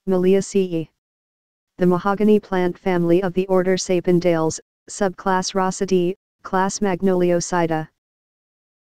Meliaceae. The mahogany plant family of the order Sapindales, subclass Rosaceae, class Magnoliocida.